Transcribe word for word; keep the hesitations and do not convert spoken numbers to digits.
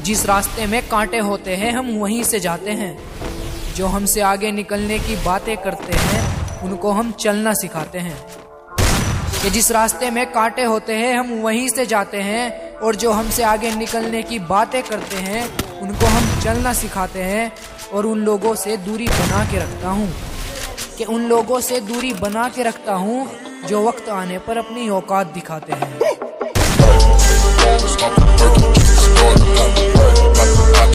जिस रास्ते में कांटे होते हैं हम वहीं से जाते हैं। जो हमसे आगे निकलने की बातें करते हैं उनको हम चलना सिखाते हैं। कि जिस रास्ते में कांटे होते हैं हम वहीं से जाते हैं, और जो हमसे आगे निकलने की बातें करते हैं उनको हम चलना सिखाते हैं। और उन लोगों से दूरी बना के रखता हूँ कि उन लोगों से दूरी बना के रखता हूँ जो वक्त आने पर अपनी औकात दिखाते हैं।